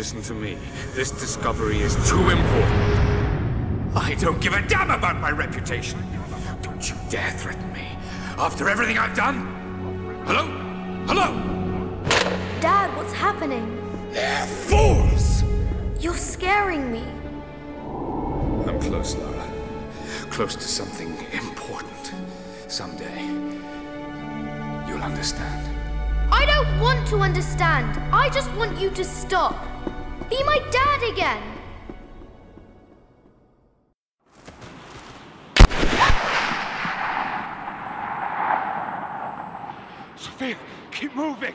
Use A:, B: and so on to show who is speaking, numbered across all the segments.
A: listen to me. This discovery is too important. I don't give a damn about my reputation. Don't you dare threaten me. After everything I've done? Hello? Hello?
B: Dad, what's happening?
A: They're fools!
B: You're scaring me.
A: I'm close, Lara. Close to something important. Someday, you'll understand.
B: I don't want to understand. I just want you to stop. Be my dad again.
C: Sophia, keep moving.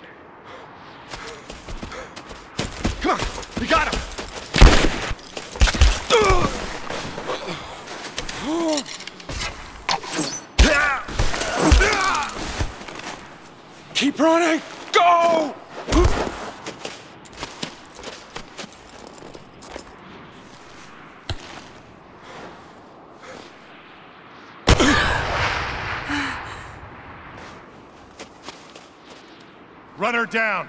C: Come on, we got him. Keep running! Go! Run her down!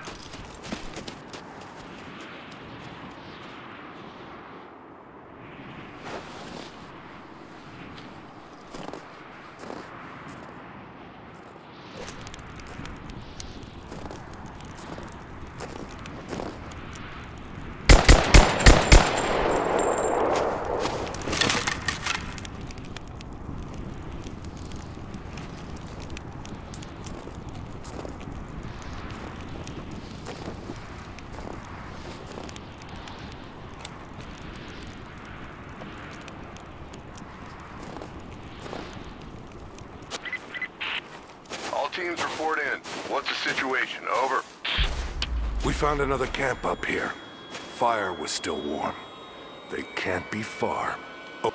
D: Teams report in. What's the situation? Over.
E: We found another camp up here. Fire was still warm. They can't be far. Oh.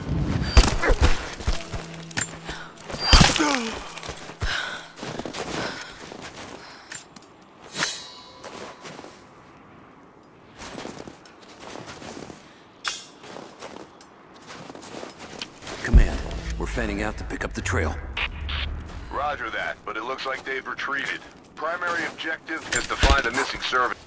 F: Command, we're fanning out to pick up the trail.
D: Roger that, but it looks like they've retreated. Primary objective is to find a missing servant.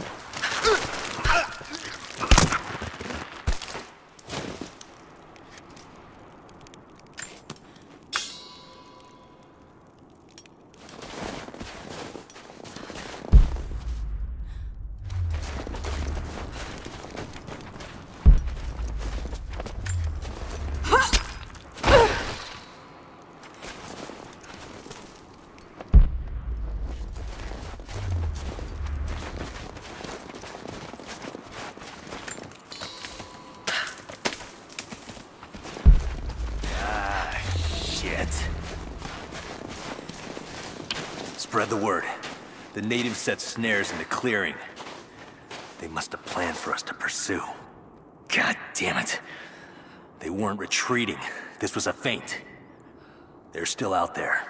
F: Spread the word. The natives set snares in the clearing. They must have planned for us to pursue. God damn it. They weren't retreating. This was a feint. They're still out there.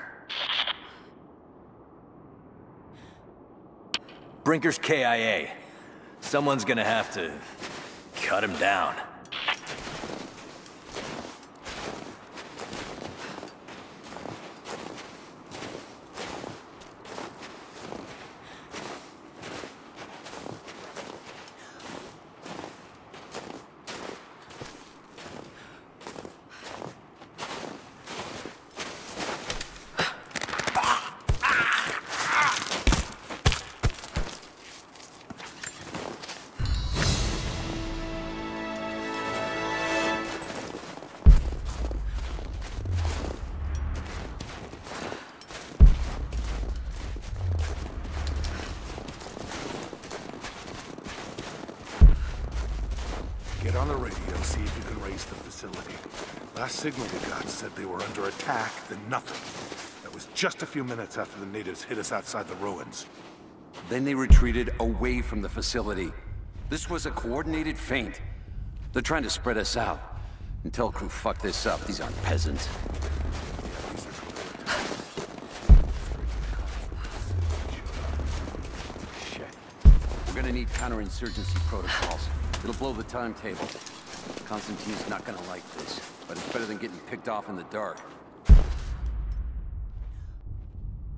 F: Brinker's KIA. Someone's gonna have to cut him down.
E: Get on the radio, see if you can raise the facility. Last signal we got said they were under attack, then nothing. That was just a few minutes after the natives hit us outside the ruins.
G: Then they retreated away from the facility. This was a coordinated feint. They're trying to spread us out. Until crew fuck this up, these aren't peasants. Shit. We're gonna need counterinsurgency protocols. It'll blow the timetable. Constantine's not gonna like this, but it's better than getting picked off in the dark.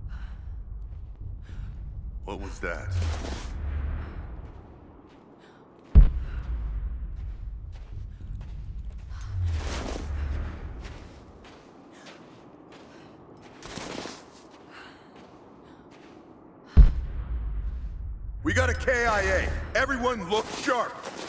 C: What was that?
H: got a KIA. Everyone look sharp.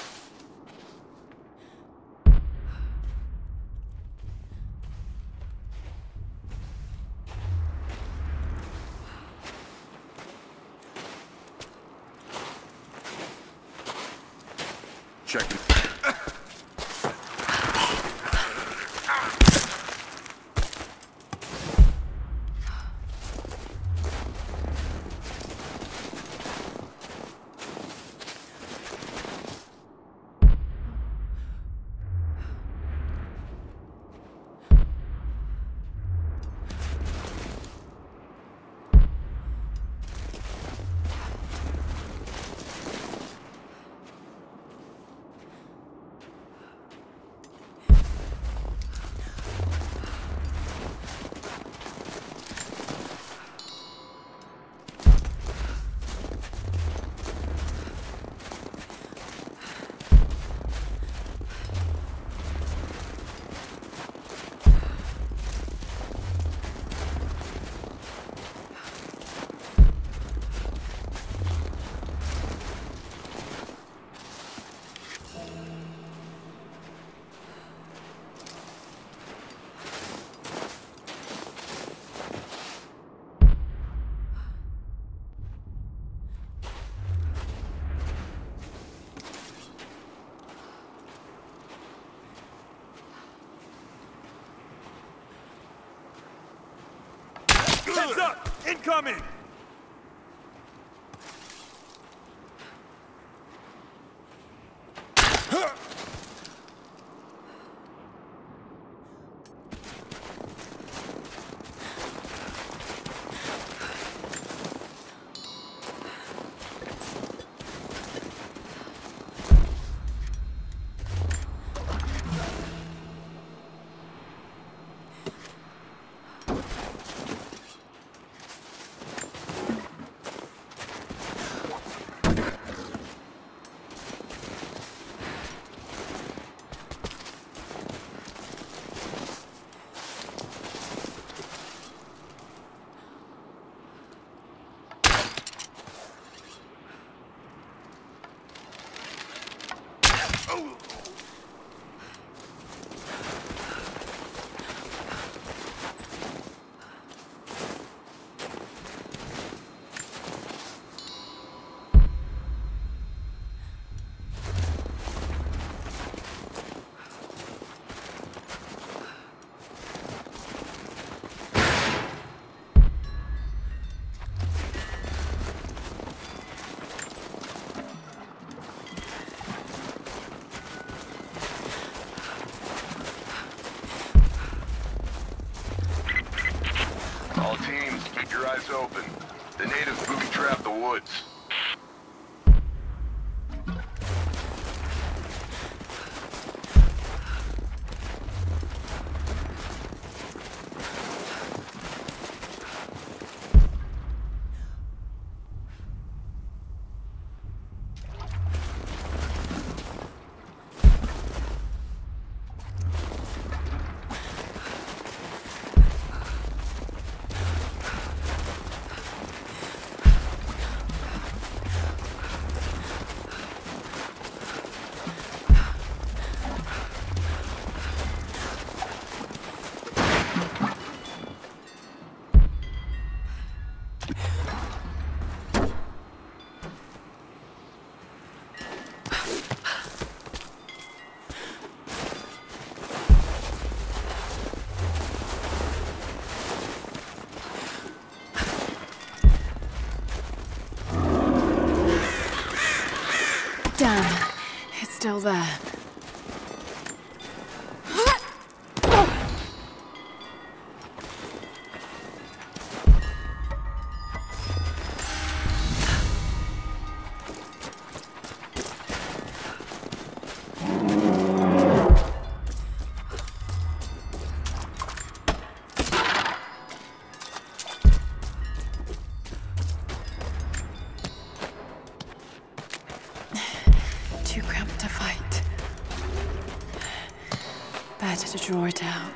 H: Check it.
C: Heads up! Incoming!
D: All teams, keep your eyes open. The natives booby-trap the woods.
I: Damn, it's still there. Too cramped to fight. Better to draw it out.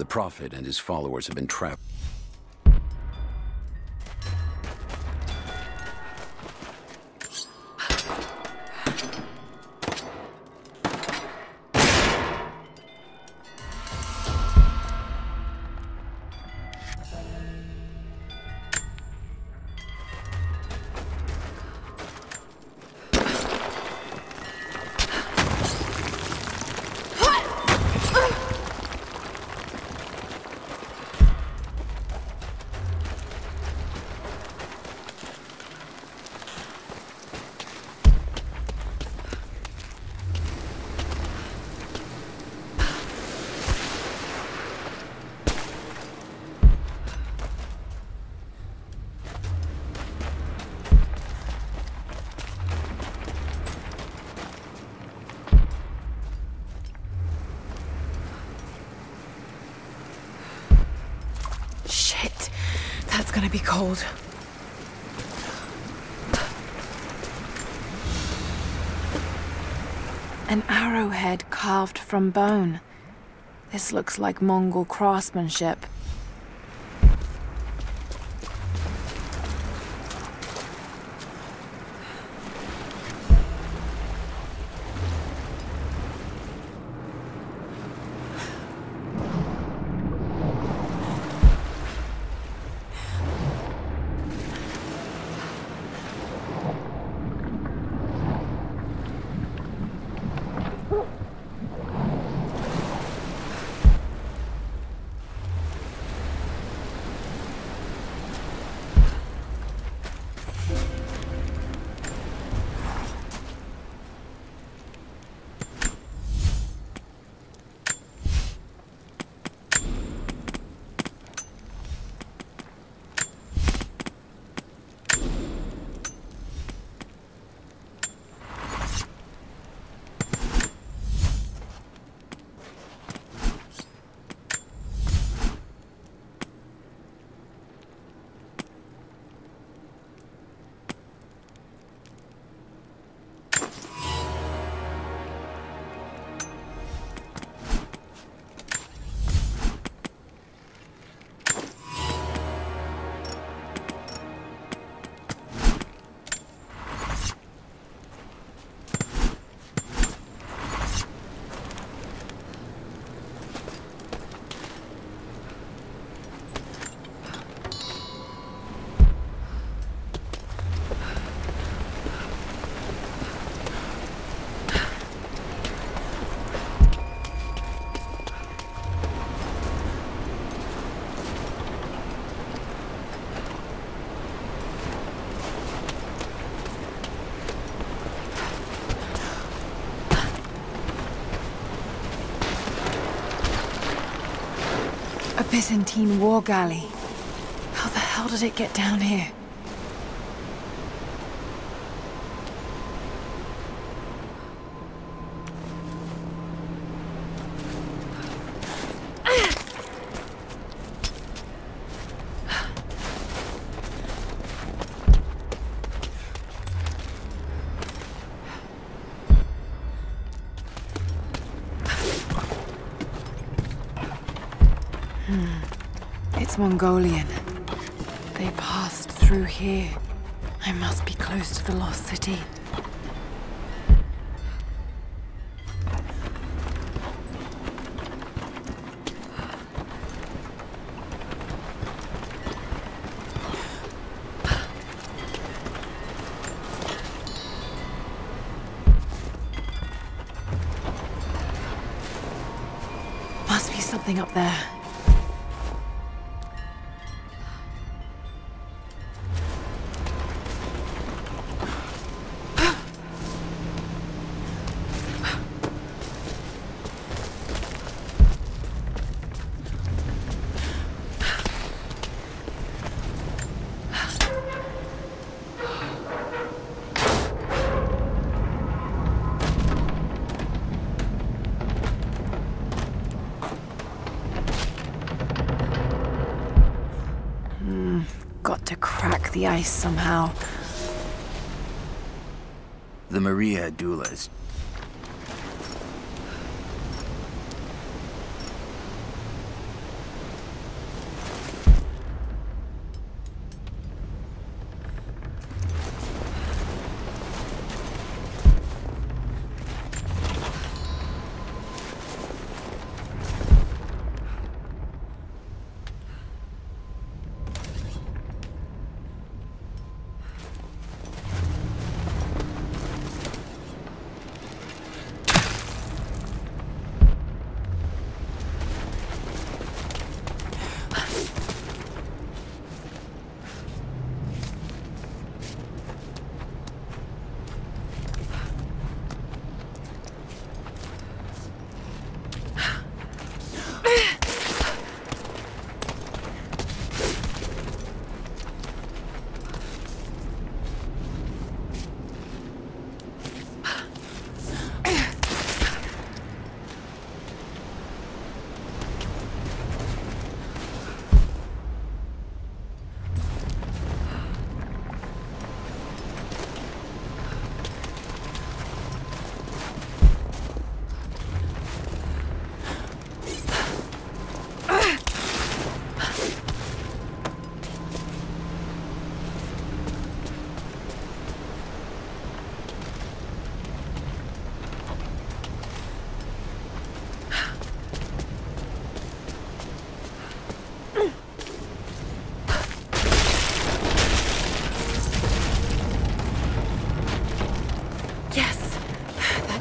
G: Prophet and his followers have been trapped.
I: Shit, that's gonna be cold. An arrowhead carved from bone. This looks like Mongol craftsmanship. A Byzantine war galley. How the hell did it get down here? It's Mongolian. They passed through here. I must be close to the lost city. Must be something up there. Got to crack the ice somehow.
J: The Maria Doulas.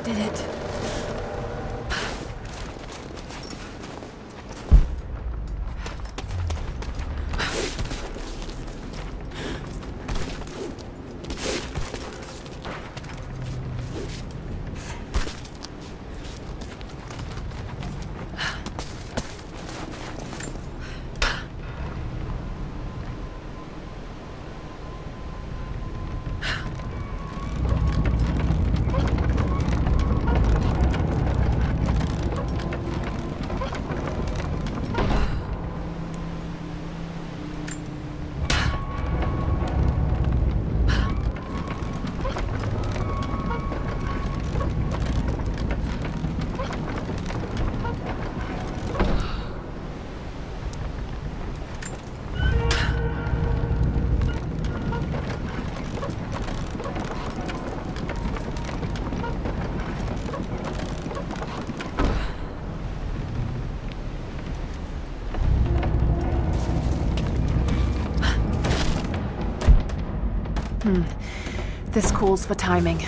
I: did it. This calls for timing.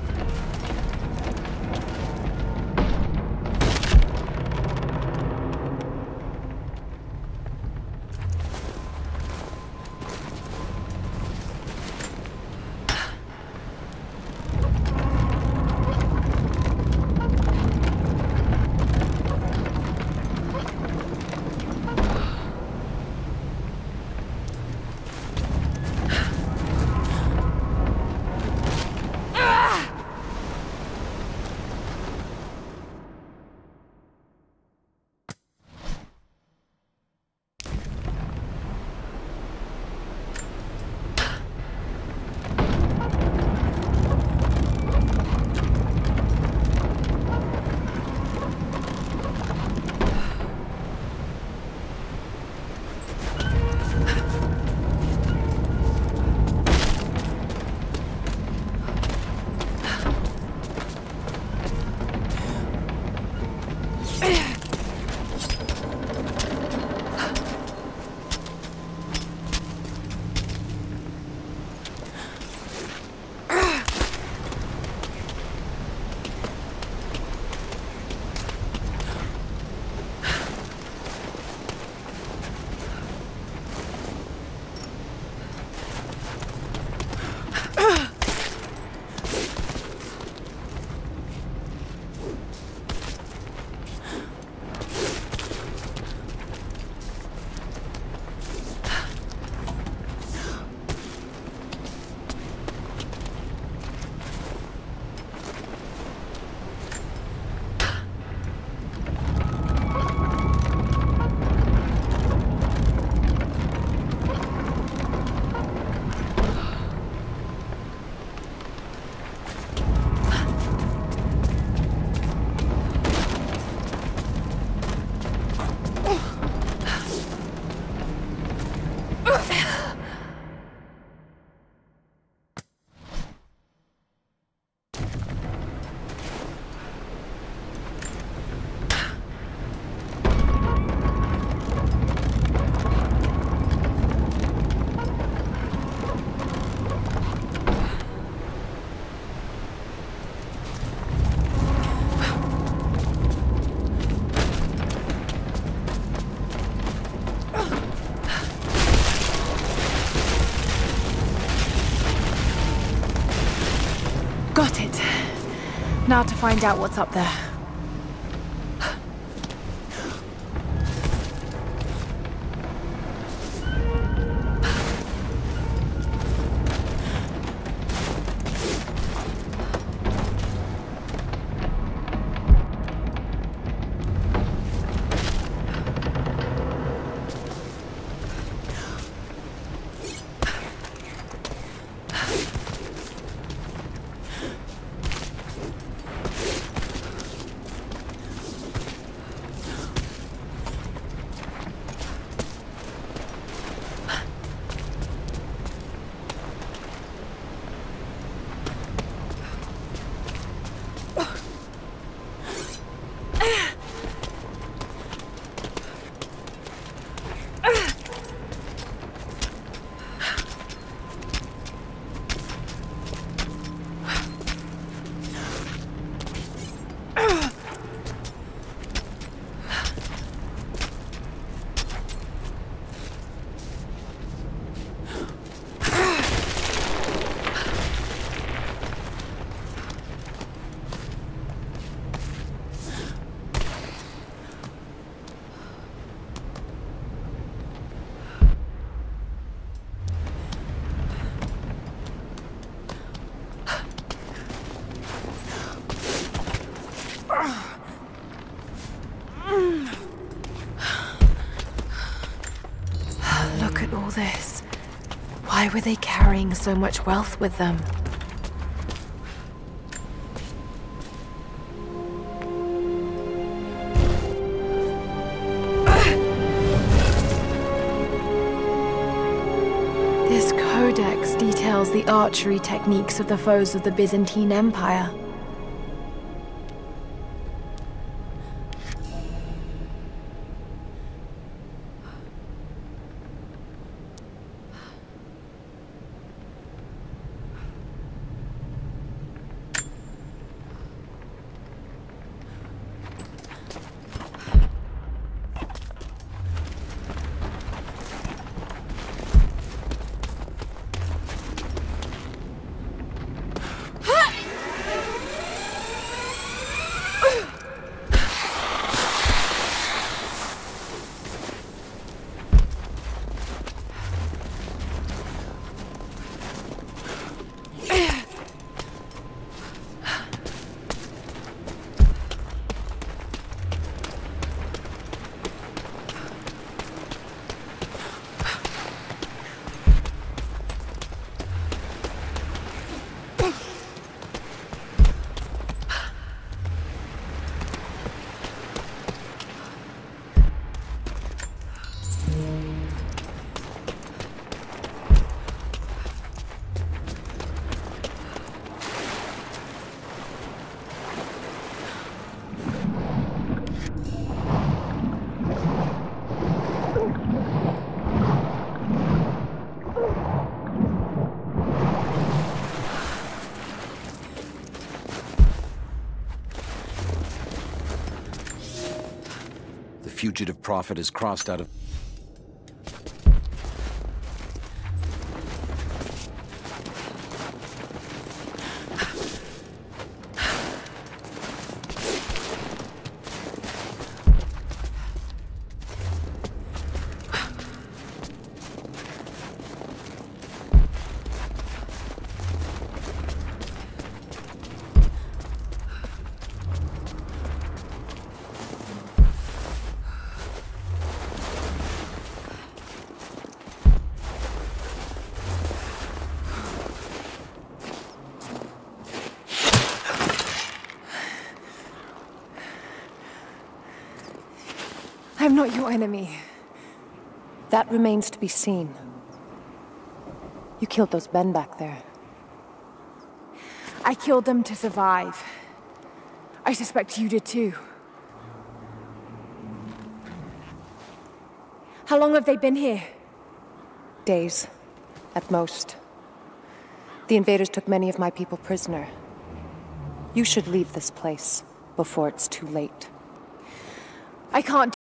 I: Got it. Now to find out what's up there. Why were they carrying so much wealth with them? This codex details the archery techniques of the foes of the Byzantine Empire.
G: The fugitive prophet is crossed out of...
I: I'm not your enemy.
K: That remains to be seen. You killed those men back there.
I: I killed them to survive. I suspect you did too. How long have they been here?
K: Days, at most. The invaders took many of my people prisoner. You should leave this place before it's too late.
I: I can't